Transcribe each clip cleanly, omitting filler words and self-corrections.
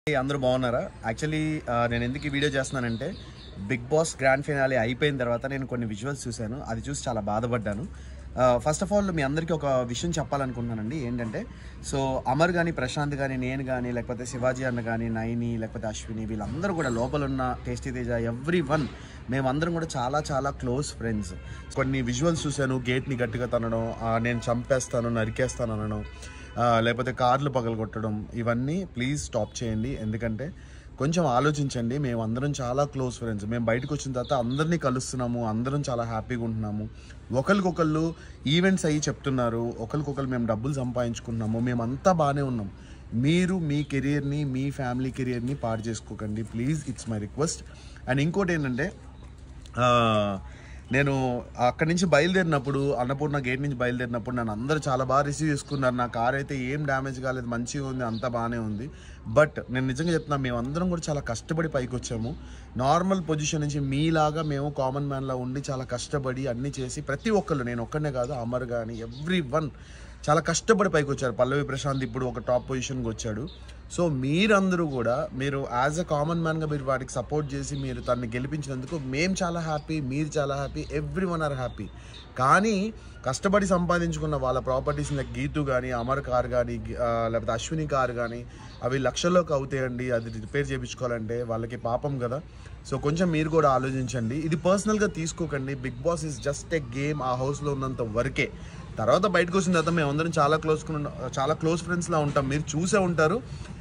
అందరూ బాగున్నారా? యాక్చువల్లీ నేను ఎందుకు ఈ వీడియో చేస్తున్నానంటే బిగ్ బాస్ గ్రాండ్ ఫినాలే అయిపోయిన తర్వాత నేను కొన్ని విజువల్స్ చూశాను. అది చూసి చాలా బాధపడ్డాను. ఫస్ట్ ఆఫ్ ఆల్ మీ అందరికీ ఒక విషయం చెప్పాలనుకుంటున్నానండి. ఏంటంటే సో అమర్ కానీ, ప్రశాంత్ కానీ, నేను కానీ, లేకపోతే శివాజీ అన్న కానీ, నైని, లేకపోతే అశ్విని, వీళ్ళందరూ కూడా లోపల ఉన్న టేస్టీ తేజ, ఎవ్రీవన్ మేమందరం కూడా చాలా చాలా క్లోజ్ ఫ్రెండ్స్. కొన్ని విజువల్స్ చూశాను. గేట్ని గట్టిగా తనడం, నేను చంపేస్తాను, నరికేస్తాను అనడం, లేకపోతే కార్లు పగలగొట్టడం, ఇవన్నీ ప్లీజ్ స్టాప్ చేయండి. ఎందుకంటే కొంచెం ఆలోచించండి. మేమందరం చాలా క్లోజ్ ఫ్రెండ్స్. మేము బయటకు వచ్చిన తర్వాత అందరినీ కలుస్తున్నాము, అందరం చాలా హ్యాపీగా ఉంటున్నాము. ఒకరికొకళ్ళు ఈవెంట్స్ అయ్యి చెప్తున్నారు, ఒకరికొకరు మేము డబ్బులు సంపాదించుకుంటున్నాము, మేమంతా బాగానే ఉన్నాం. మీరు మీ కెరియర్ని, మీ ఫ్యామిలీ కెరియర్ని పాడు చేసుకోకండి please, it's my request. And ఇంకోటి ఏంటంటే నేను అక్కడి నుంచి బయలుదేరినప్పుడు, అన్నపూర్ణ గేట్ నుంచి బయలుదేరినప్పుడు నన్ను అందరూ చాలా బాగా రిసీవ్ చేసుకున్నారు. నా కార్ అయితే ఏం డ్యామేజ్ కాలేదు, మంచిగా ఉంది, అంతా బాగానే ఉంది. బట్ నేను నిజంగా చెప్తున్నాను, మేమందరం కూడా చాలా కష్టపడి పైకి వచ్చాము. నార్మల్ పొజిషన్ నుంచి మీలాగా మేము కామన్ మ్యాన్లా ఉండి చాలా కష్టపడి అన్నీ చేసి, ప్రతి ఒక్కళ్ళు, నేను ఒక్కనే కాదు, అమర్ కానీ ఎవ్రీవన్ చాలా కష్టపడి పైకి వచ్చారు. పల్లవి ప్రశాంత్ ఇప్పుడు ఒక టాప్ పొజిషన్కి వచ్చాడు. సో మీరందరూ కూడా మీరు యాజ్ అ కామన్ మ్యాన్గా మీరు వాటికి సపోర్ట్ చేసి మీరు తనని గెలిపించినందుకు మేము చాలా హ్యాపీ, మీరు చాలా హ్యాపీ, ఎవ్రీవన్ ఆర్ హ్యాపీ. కానీ కష్టపడి సంపాదించుకున్న వాళ్ళ ప్రాపర్టీస్ లైక్ గీతు కానీ, అమర్ కార్ కానీ, లేకపోతే అశ్విని కార్ కానీ, అవి లక్షల్లోకి అవుతాయండి. అది రిపేర్ చేయించుకోవాలంటే వాళ్ళకి పాపం కదా. సో కొంచెం మీరు కూడా ఆలోచించండి. ఇది పర్సనల్గా తీసుకోకండి. Big Boss is just a game. ఆ హౌస్లో ఉన్నంత వరకే. తర్వాత బయటకు వచ్చిన తర్వాత మేమందరం చాలా క్లోజ్ ఫ్రెండ్స్లా ఉంటాం. మీరు చూసే ఉంటారు.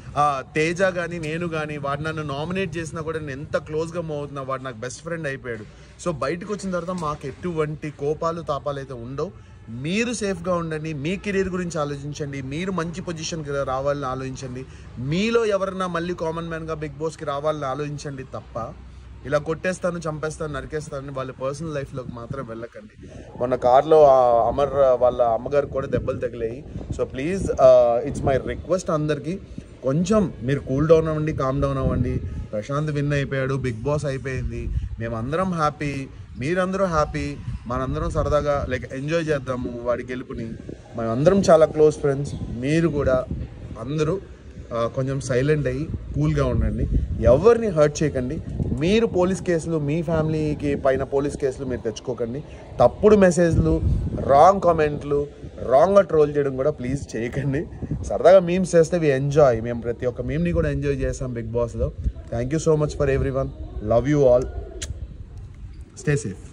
తేజ కానీ, నేను కానీ, వాడు నన్ను నామినేట్ చేసినా కూడా నేను ఎంత క్లోజ్గా మూవ్ అవుతున్నా, వాడు నాకు బెస్ట్ ఫ్రెండ్ అయిపోయాడు. సో బయటకు వచ్చిన తర్వాత మాకు ఎటువంటి కోపాలు తాపాలు అయితే ఉండవు. మీరు సేఫ్గా ఉండండి, మీ కెరీర్ గురించి ఆలోచించండి, మీరు మంచి పొజిషన్కి రావాలని ఆలోచించండి, మీలో ఎవరన్నా మళ్ళీ కామన్ మ్యాన్గా బిగ్ బాస్కి రావాలని ఆలోచించండి తప్ప ఇలా కొట్టేస్తాను, చంపేస్తాను, నరికేస్తాను వాళ్ళ పర్సనల్ లైఫ్లోకి మాత్రం వెళ్ళకండి. మొన్న కార్లో అమర్ వాళ్ళ అమ్మగారు కూడా దెబ్బలు తగిలాయి. So please it's my request అందరికీ, కొంచెం మీరు కూల్ డౌన్ అవ్వండి, కామ్ డౌన్ అవ్వండి. ప్రశాంత్ విన్ అయిపోయాడు, బిగ్ బాస్ అయిపోయింది, మేమందరం హ్యాపీ, మీరందరూ హ్యాపీ, మనందరం సరదాగా లైక్ ఎంజాయ్ చేద్దాము వాడి గెలుపుని. మేమందరం చాలా క్లోజ్ ఫ్రెండ్స్. మీరు కూడా అందరూ కొంచెం సైలెంట్ అయ్యి కూల్గా ఉండండి, ఎవరిని హర్ట్ చేయకండి. మీరు పోలీస్ కేసులు, మీ ఫ్యామిలీకి పైన పోలీస్ కేసులు మీరు తెచ్చుకోకండి. తప్పుడు మెసేజ్లు, రాంగ్ కామెంట్లు, రాంగ్గా ట్రోల్ చేయడం కూడా ప్లీజ్ చేయకండి. సరదాగా మీమ్స్ చేస్తే వి ఎంజాయ్. మేము ప్రతి ఒక్క మీమ్ని కూడా ఎంజాయ్ చేస్తాం బిగ్ బాస్లో. Thank you so much for everyone. Love you all. Stay safe.